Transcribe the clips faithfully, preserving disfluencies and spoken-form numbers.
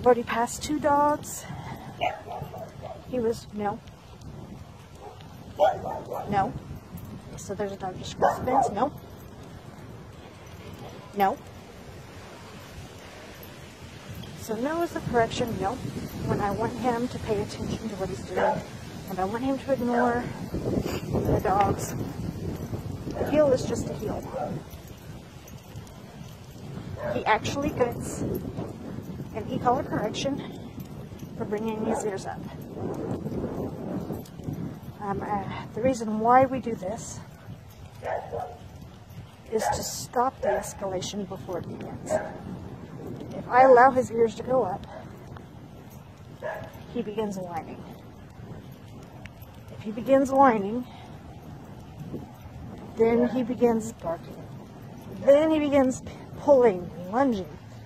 We've already passed two dogs. He was, no. No. So there's a dog just across the fence. No. No. So no is the correction. No. When I want him to pay attention to what he's doing, and I want him to ignore the dogs. A heel is just a heel. He actually gets an e-collar correction for bringing his ears up. Um, uh, the reason why we do this is to stop the escalation before it begins. If I allow his ears to go up, he begins whining. If he begins whining, then he begins barking. Then he begins pulling, lunging.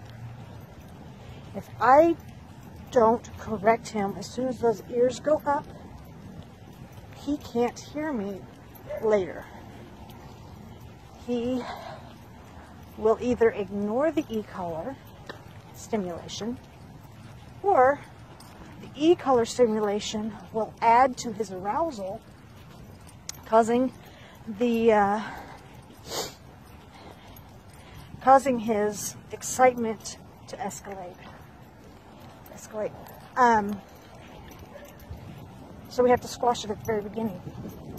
If I don't correct him as soon as those ears go up, he can't hear me later. He will either ignore the e-collar stimulation, or the e-collar stimulation will add to his arousal, causing the uh, causing his excitement to escalate. Escalate. Um, so we have to squash it at the very beginning.